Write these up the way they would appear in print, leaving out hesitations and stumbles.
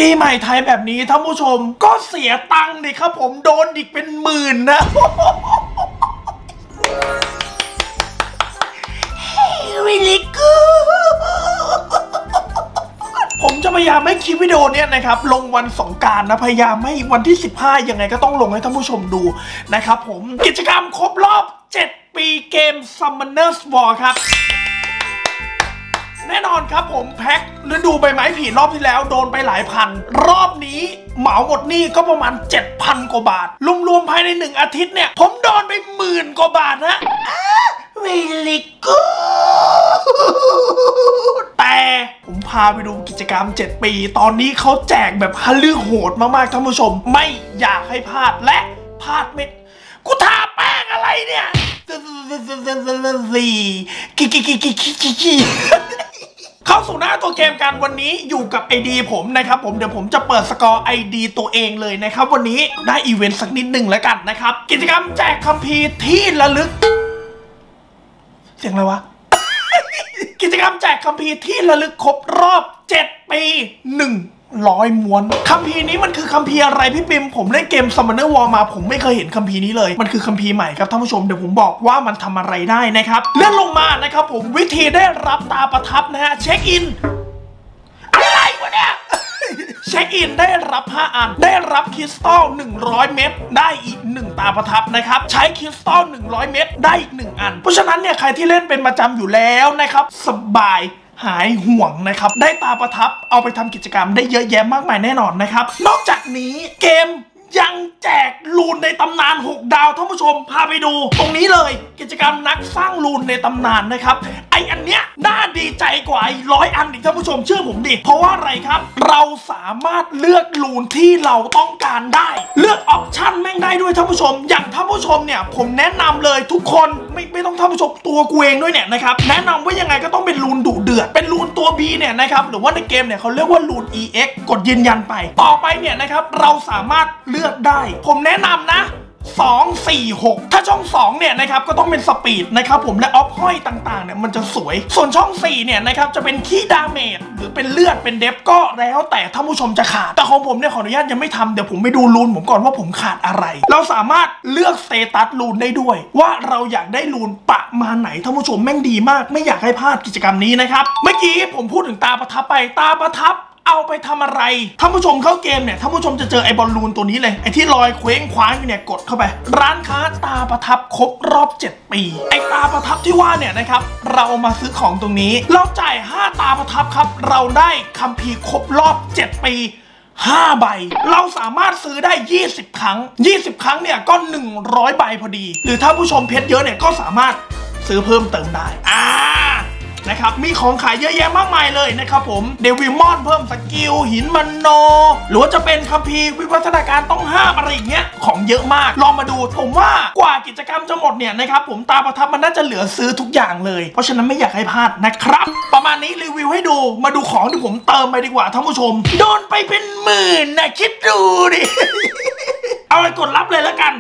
ปีใหม่ไทยแบบนี้ท่านผู้ชมก็เสียตังค์ดิครับผมโดนอีกเป็นหมื่นนะวิลิกูผมจะพยายามให้คลิปวิดีโอเนี้ยนะครับลงวันสงกรานต์นะพยายามให้วันที่15ยังไงก็ต้องลงให้ท่านผู้ชมดูนะครับผมกิจกรรมครบรอบ7 ปีเกม Summoners War ครับแน่นอนครับผมแพ็คฤดูใบไม้ผลิรอบที่แล้วโดนไปหลายพันรอบนี้เหมาหมดนี่ก็ประมาณ 7,000 กว่าบาทรวมๆภายใน1 อาทิตย์เนี่ยผมโดนไป10,000 กว่าบาทนะวิลิกูแต่ผมพาไปดูกิจกรรม7 ปีตอนนี้เขาแจกแบบฮลือโหดมากๆท่านผู้ชมไม่อยากให้พลาดและพลาดไม่กูทาแป้งอะไรเนี่ยเข้าสู่หน้าตัวเกมกันวันนี้อยู่กับ ID ผมนะครับผมเดี๋ยวผมจะเปิดสกอร์ ID ตัวเองเลยนะครับวันนี้ได้อีเวนต์สักนิดหนึ่งแล้วกันนะครับกิจกรรมแจกคัมภีร์ที่ระลึกเสียงอะไรวะ กิจกรรมแจกคัมภีร์ที่ระลึกครบรอบ7 ปี100 ม้วนคัมภีร์นี้มันคือคัมภีร์อะไรพี่ปิมผมเล่นเกม Summoner War มาผมไม่เคยเห็นคัมภีร์นี้เลยมันคือคัมภีร์ใหม่ครับท่านผู้ชมเดี๋ยวผมบอกว่ามันทำอะไรได้นะครับเลื่อนลงมานะครับผมวิธีได้รับตาประทับนะฮะเช็คอินอะไรวะเนี่ย เช็คอินได้รับ5 อันได้รับคริสตัล100 เม็ดได้อีก1 ตาประทับนะครับใช้คริสตัล100 เม็ดได้อีก1 อันเพราะฉะนั้นเนี่ยใครที่เล่นเป็นประจำอยู่แล้วนะครับสบายหายห่วงนะครับได้ตาประทับเอาไปทำกิจกรรมได้เยอะแยะมากมายแน่นอนนะครับนอกจากนี้เกมยังแจกรูนในตำนาน6 ดาวท่านผู้ชมพาไปดูตรงนี้เลยกิจกรรมนักสร้างรูนในตำนานนะครับไออันเนี้ยน่าดีใจกว่า100 อันอีกท่านผู้ชมเชื่อผมดิเพราะว่าอะไรครับเราสามารถเลือกรูนที่เราต้องการได้เลือกออปชั่นแม่งได้ด้วยท่านผู้ชมอย่างท่านผู้ชมเนี่ยผมแนะนำเลยทุกคนไม่ต้องท่านผู้ชมตัวกูเองด้วยเนี่ยนะครับแนะนำว่ายังไงก็ต้องเป็นรูนดุเดือดเป็นรูนตัว B เนี่ยนะครับหรือว่าในเกมเนี่ยเขาเรียกว่ารูน EX กดยืนยันไปต่อไปเนี่ยนะครับเราสามารถเลือกได้ผมแนะนำนะ2 4 6ถ้าช่อง2เนี่ยนะครับก็ต้องเป็นสปีดนะครับผมและออฟห้อยต่างๆเนี่ยมันจะสวยส่วนช่อง4เนี่ยนะครับจะเป็นขี้ดาเมจหรือเป็นเลือดเป็นเดฟก็แล้วแต่ท่านผู้ชมจะขาดแต่ของผมเนี่ยขออนุญาตยังไม่ทำเดี๋ยวผมไปดูรูนผมก่อนว่าผมขาดอะไรเราสามารถเลือกสเตตัสรูนได้ด้วยว่าเราอยากได้รูนประมาณไหนท่านผู้ชมแม่งดีมากไม่อยากให้พลาดกิจกรรมนี้นะครับเมื่อกี้ผมพูดถึงตาประทับไปตาประทับเอาไปทำอะไรท่านผู้ชมเข้าเกมเนี่ยท่านผู้ชมจะเจอไอ้บอลลูนตัวนี้เลยไอ้ที่ลอยเคว้งคว้างอยู่เนี่ยกดเข้าไปร้านค้าตาประทับครบรอบ7 ปีไอ้ตาประทับที่ว่าเนี่ยนะครับเรามาซื้อของตรงนี้เราจ่าย5 ตาประทับครับเราได้คัมภีร์ครบรอบ7 ปี5 ใบเราสามารถซื้อได้20 ครั้ง20 ครั้งเนี่ยก็100 ใบพอดีหรือถ้าผู้ชมเพชรเยอะเนี่ยก็สามารถซื้อเพิ่มเติมได้นะครับมีของขายเยอะแยะมากมายเลยนะครับผมเดวิลมอนเพิ่มสกิลหินมันโนหรือว่าจะเป็นคัมภีร์วิวัฒนาการต้องห้ามอะไรอย่างเงี้ยของเยอะมากลองมาดูผมว่ากว่ากิจกรรมจะหมดเนี่ยนะครับผมตาประทับมันน่าจะเหลือซื้อทุกอย่างเลยเพราะฉะนั้นไม่อยากให้พลาดนะครับประมาณนี้รีวิวให้ดูมาดูของที่ผมเติมไปดีกว่าท่านผู้ชมโดนไปเป็น10,000นะคิดดูดิ เอาไปกดรับเลยแล้วกัน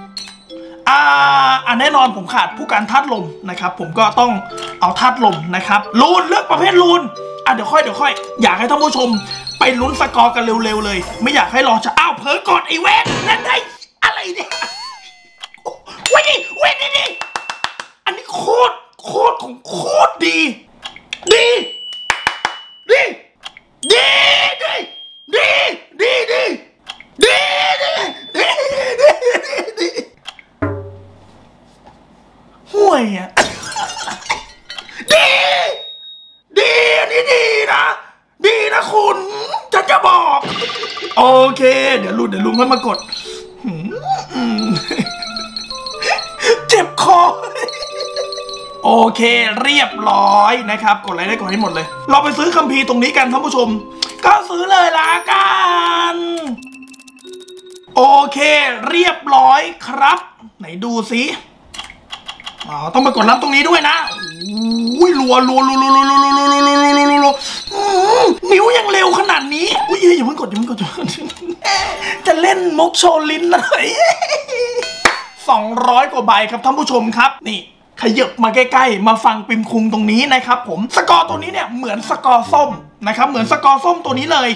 แน่นอนผมขาดผู้การธาตุลมนะครับผมก็ต้องเอาธาตุลมนะครับรูนเลือกประเภทรูนเดี๋ยวค่อยอยากให้ท่านผู้ชมไปลุ้นสกอร์กันเร็วๆเลยไม่อยากให้รอจะเผลอกดอีเวนต์นั่นได้อะไรเนี่ยเว้ยนี่อันนี้โคตรของโคตรดีห่วยอ่ะดีอันนี้ดีนะคุณจะบอกโอเคเดี๋ยวลุงมากดเจ็บคอโอเคเรียบร้อยนะครับกดอะไรได้กดให้หมดเลยเราไปซื้อคัมภีร์ตรงนี้กันท่านผู้ชมก็ซื้อเลยละกันโอเคเรียบร้อยครับไหนดูสิต้องไปกดรับตรงนี้ด้วยนะอุ้ยรัวนิ้วยังเร็วขนาดนี้อุ้ยอย่าเพิ่งกดจะเล่นมุกโชว์ลิ้นเลย200 กว่าใบครับท่านผู้ชมครับนี่ขยับมาใกล้ๆมาฟังปิมคุงตรงนี้นะครับผมสกอร์ตัวนี้เนี่ยเหมือนสกอร์ส้มนะครับเหมือนสกอร์ส้มตัวนี้เลยแต่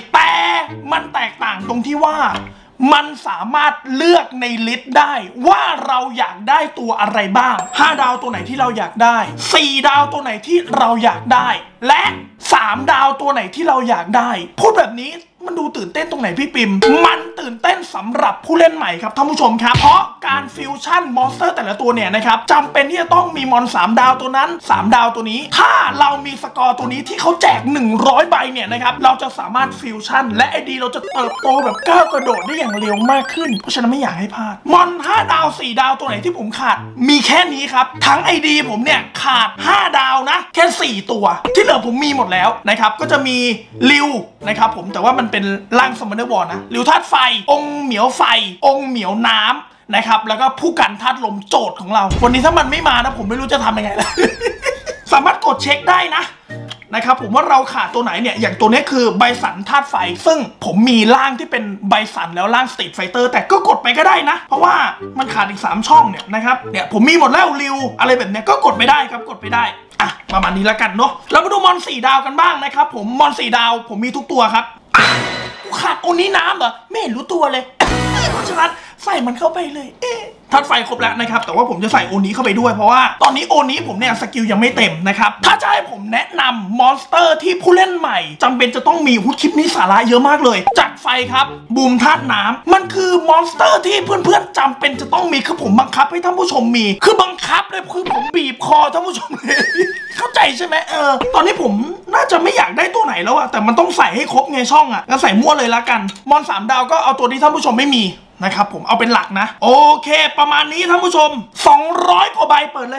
มันแตกต่างตรงที่ว่ามันสามารถเลือกในลิสต์ได้ว่าเราอยากได้ตัวอะไรบ้าง5 ดาวตัวไหนที่เราอยากได้4 ดาวตัวไหนที่เราอยากได้และ3 ดาวตัวไหนที่เราอยากได้พูดแบบนี้มันดูตื่นเต้นตรงไหนพี่ปิมมันตื่นเต้นสำหรับผู้เล่นใหม่ครับท่านผู้ชมครับเพราะการฟิวชั่นมอนสเตอร์แต่ละตัวเนี่ยนะครับจำเป็นที่จะต้องมีมอน3 ดาวตัวนั้น3 ดาวตัวนี้ถ้าเรามีสกอร์ตัวนี้ที่เขาแจก100 ใบเนี่ยนะครับเราจะสามารถฟิวชั่นและไอดีเราจะเติบโตแบบก้าวกระโดดได้อย่างเร็วมากขึ้นเพราะฉะนั้นไม่อยากให้พลาดมอน5 ดาว4 ดาวตัวไหนที่ผมขาดมีแค่นี้ครับทั้งไอดีผมเนี่ยขาด5 ดาวนะแค่4 ตัวที่เหลือผมมีหมดแล้วนะครับก็จะมีริวนะครับผมแต่ว่ามันเป็นร่างสมณวรนะริวธาตุไฟองค์เหมียวไฟองค์เหมียวน้ำนะครับแล้วก็ผู้กันธาตุลมโจทย์ของเราวันนี้ถ้ามันไม่มานะผมไม่รู้จะทำยังไงแล้ว สามารถกดเช็คได้นะครับผมว่าเราขาดตัวไหนเนี่ยอย่างตัวนี้คือไบสันธาตุไฟซึ่งผมมีร่างที่เป็นไบสันแล้วร่างสตรีทไฟเตอร์แต่ก็กดไปก็ได้นะเพราะว่ามันขาดอีก3 ช่องเนี่ยนะครับเนี่ยผมมีหมดแล้วริวอะไรแบบเนี้ยก็กดไปได้ครับกดไปได้อ่ะประมาณนี้แล้วกันเนาะเรามาดูมอน4 ดาวกันบ้างนะครับผมมอน4 ดาวผมมีทุกตัวครับขาดโอนี้น้ำเหรอไม่เห็นรู้ตัวเลย เพราะฉะนั้นใส่มันเข้าไปเลยธาตุไฟครบแล้วนะครับแต่ว่าผมจะใส่โอนี้เข้าไปด้วยเพราะว่าตอนนี้โอนี้ผมเนี่ยสกิลยังไม่เต็มนะครับถ้าจะให้ผมแนะนำมอนสเตอร์ที่ผู้เล่นใหม่จำเป็นจะต้องมีคลิปนี้สาระเยอะมากเลยจัดไฟครับบูมธาตุน้ำมันคือมอนสเตอร์ที่เพื่อนๆจำเป็นจะต้องมีคือผมบังคับให้ท่านผู้ชมมีคือบังคับเลยคือผมบีบคอท่านผู้ชมเลยเข้าใจใช่ไหมตอนนี้ผมน่าจะไม่อยากได้ตัวไหนแล้วอะแต่มันต้องใส่ให้ครบไงช่องอะก็ใส่มั่วเลยละกันมอน3 ดาวก็เอาตัวที่ท่านผู้ชมไม่มีนะครับผมเอาเป็นหลักนะโอเคประมาณนี้ท่านผู้ชม200 กว่าใบเปิดเลย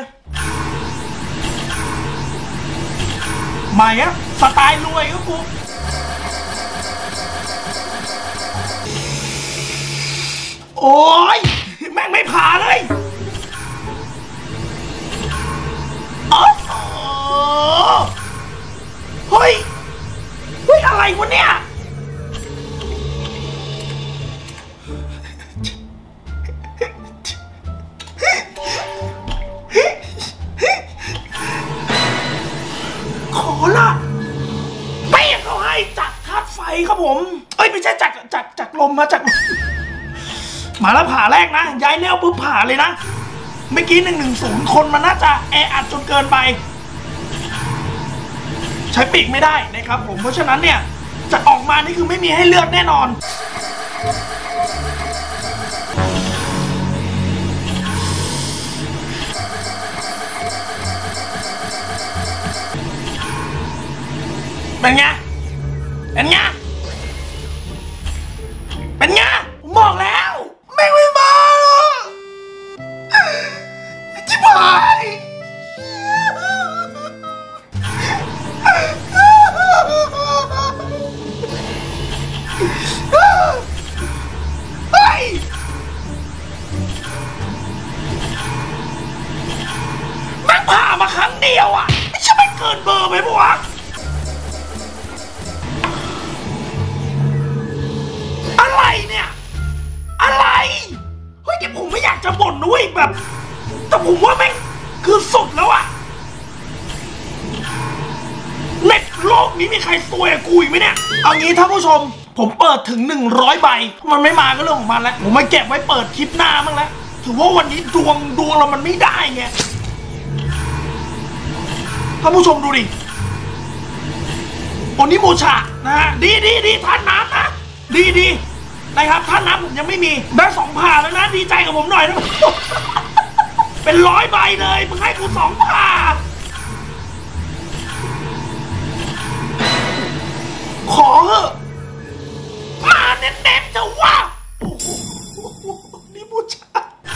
มาอ่ะสไตล์รวยก็กูโอ้ยแม่งไม่ผ่าเลยเฮ้ยอะไรวะเนี่ยขอละเปี้ยเขาให้จากธาตุไฟครับผมไม่ใช่จากลมมาจากมาแล้วผ่าแรกนะย้ายแนวปุ๊บผ่าเลยนะเมื่อกี้110คนมันน่าจะแออัดจนเกินไปใช้ปีกไม่ได้นะครับผมเพราะฉะนั้นเนี่ยจะออกมานี่คือไม่มีให้เลือกแน่นอนเป็นไงผมบอกแล้วแม่งไม่มาจิ๋วหายแม่งผ่ามาครั้งเดียวอ่ะไม่ใช่ไม่เกินเบอร์ไปปะวะอะไรเนี่ยอะไรเฮ้ยที่ผมไม่อยากจะบ่นด้วยแบบแต่ผมว่าแม่งคือสุดแล้วอะในโลกนี้มีใครซวยกูอีกไหมเนี่ยเอางี้ท่านผู้ชมผมเปิดถึง100 ใบมันไม่มาก็เรื่องของมันแล้วผมมาเก็บไว้เปิดคลิปหน้าบ้างแล้วถือว่าวันนี้ดวงเรามันไม่ได้ไงท่านผู้ชมดูดิโอนิโมชะนะฮะดีท่านน้ำนะดีนะครับท่านน้ำผมยังไม่มีได้2 ผ่าแล้วนะดีใจกับผมหน่อยนะ เป็น100 ใบเลยมึงให้กู2 ผ่าขอเถอะมาเน้นๆจะว่านี่บูชา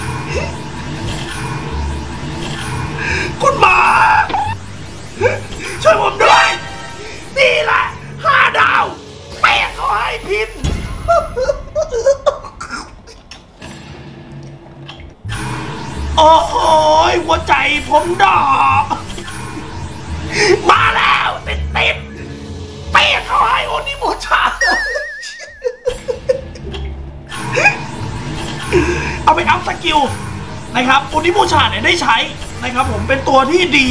คุณหมาช่วยผมด้วยนี่แหละ5 ดาวเป๊ะเขาให้พินโอ้ยหัวใจผมดอกมาแล้วติดเป๊ะเขาให้โอนิโมชาเอาไปอัพสกิลนะครับโอนิโมชาเนี่ยได้ใช้นะครับผมเป็นตัวที่ดี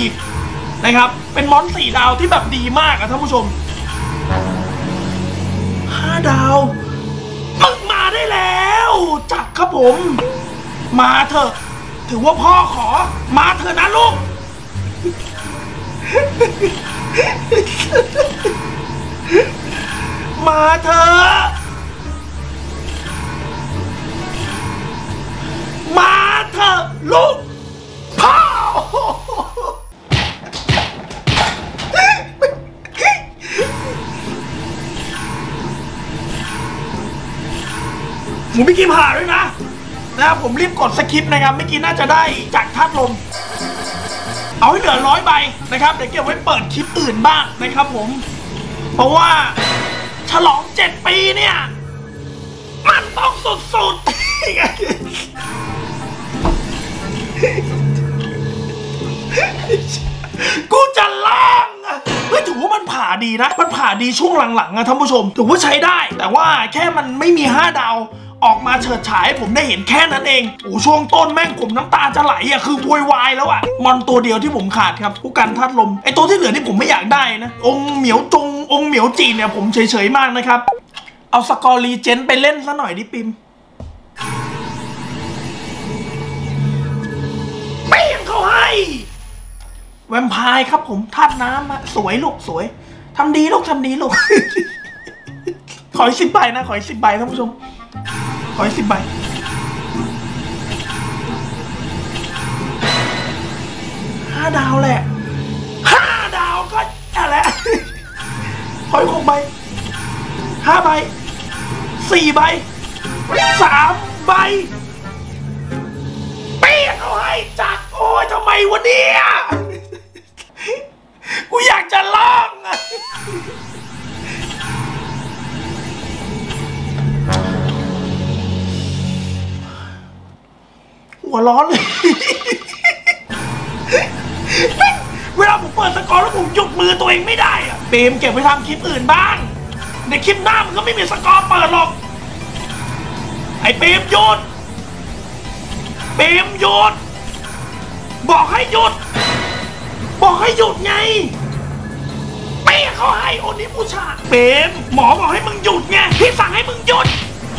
นะครับเป็นมอน4 ดาวที่แบบดีมากอะท่านผู้ชม5 ดาวมึงมาได้แล้วจักครับผมมาเถอะถือว่าพ่อขอมาเถอะนะลูกมาเถอะมาเถอะลูกพ่อผมไม่กินผ่าด้วยนะครับผมรีบกดสคริปต์นะครับเมื่อกี้น่าจะได้จากธาตุลมเอาให้เหลือ100 ใบนะครับเดี๋ยวเก็บไว้เปิดคลิปอื่นบ้างนะครับผมเพราะว่าฉลอง7 ปีเนี่ยมันต้องสุดๆกูจะล่างเฮ้ยถือว่ามันผ่าดีนะมันผ่าดีช่วงหลังๆอะท่านผู้ชมถือว่าใช้ได้แต่ว่าแค่มันไม่มี5 ดาวออกมาเฉิดฉายผมได้เห็นแค่นั้นเองโอ้ช่วงต้นแม่งผมน้ำตาจะไหลอะคือโวยวายแล้วอะมอนตัวเดียวที่ผมขาดครับผู้กันธาตุลมไอตัวที่เหลือที่ผมไม่อยากได้นะองค์เหมียวจงองค์เหมียวจีนเนี่ยผมเฉยๆมากนะครับเอาสกอร์รีเจนไปเล่นซะหน่อยดิปิมเปี้ยงเขาให้แวมไพร์ครับผมธาตุน้ำอะสวยลูกสวยทำดีลูกทำดีลูก ขอ10 ใบนะขอ10 ใบท่านผู้ชมขอ10 ใบ5 ดาวแหละ5 ดาวก็อะไรขอ6 ใบ5 ใบ4 ใบ3 ใบเปี้ยงเขาให้จักโอ้ยทำไมวะเนี่ยกูอยากจะร้องอะหัวร้อนเลยเวลาผมเปิดสกอร์แล้วผมหยุดมือตัวเองไม่ได้อะเบมเก็บไปทำคลิปอื่นบ้างในคลิปหน้ามันก็ไม่มีสกอร์เปิดหรอกไอ้เบมหยุดเบมหยุดบอกให้หยุดบอกให้หยุดไงเปี้ยเขาให้โอนิบูชาเบมหมอบอกให้มึงหยุดไงพี่สั่งให้มึงหยุด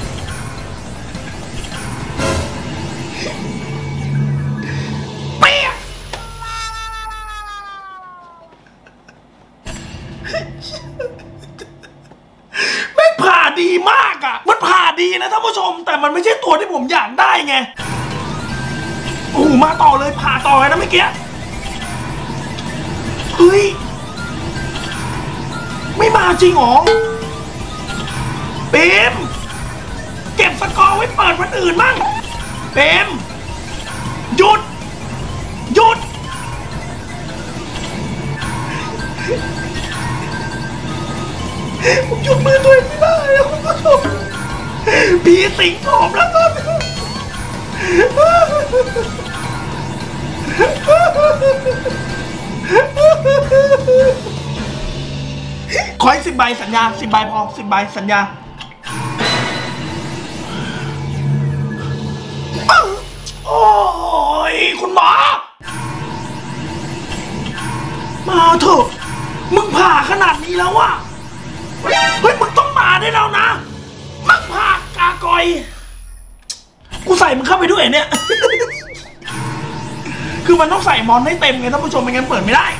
ไม่ผ่าดีมากอ่ะมันผ่าดีนะท่านผู้ชมแต่มันไม่ใช่ตัวที่ผมอยากได้ไงโอ้มาต่อเลยผ่าต่อเลยนะเมื่อกี้เฮ้ยไม่มาจริงหรอเปมเก็บสกอร์ไว้เปิดวันอื่นมั่งเปมหยุดหยุดผมหยุดมือตัวเองไม่ได้คุณผู้ชมผีสิงผมแล้วก็ขอให้10 ใบสัญญา10 ใบพอ10 ใบสัญญาโอ้ยคุณหมอมาเถอะมึงผ่าขนาดนี้แล้วอะเฮ้ยมึงต้องมาได้แล้วนะมึงผ่ากากอยกูใส่มึงเข้าไปด้วยเนี่ย คือมันต้องใส่มอนให้เต็มไงท่านผู้ชมไม่งั้นเปิดไม่ได้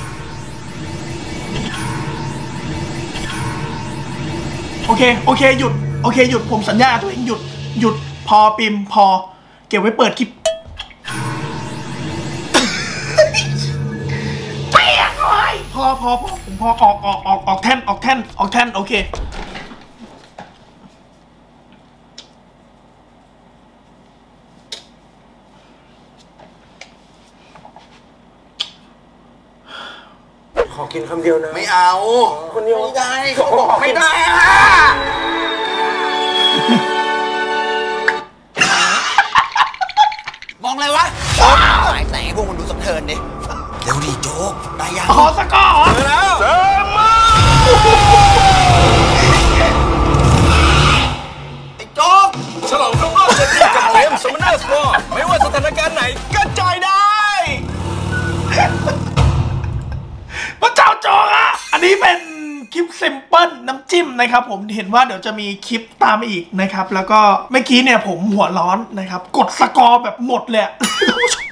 โอเคหยุดโอเคหยุดผมสัญญาตัวเองหยุดพอปิมพอเก็บไว้เปิดคลิปเปี้ยงเลยพอผมพอออกแท่นโอเคขอกินคำเดียวนะไม่เอาคนเดียวไม่ได้เขาบอกไม่ได้มองอะไรวะสายแสงพวกมันดูสะเทินดิเร็วดิโจ๊กได้ยังขอสกอร์เจอแล้วเจอมาไอ้โจ๊กฉลองครบรอบ7 ปีกับเกม Summoner Squad ไม่ว่าสถานการณ์ไหนก็จอยได้พระเจ้าโจกอ่ะอันนี้เป็นคลิปซิมเปิลน้ำจิ้มนะครับผมเห็นว่าเดี๋ยวจะมีคลิปตามอีกนะครับแล้วก็เมื่อกี้เนี่ยผมหัวร้อนนะครับกดสกอร์แบบหมดเลย